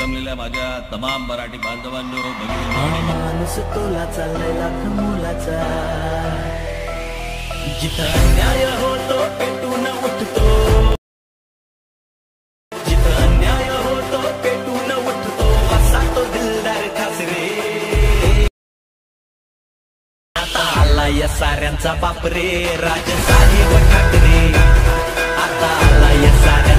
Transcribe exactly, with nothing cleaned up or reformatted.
जमलेल्या माझ्या तमाम मराठी बांधवांनो, भगिनींनो आणि माणूस तोला चाललाय लाख मुलाचा, जिथं अन्याय होतो पेटून उठतो, जिथं अन्याय होतो पेटून उठतो, असा तो दिलदार खासरे. आता आला या साऱ्यांचा बापरे, राजसाहेब ठाकरे. आता आला या साऱ्या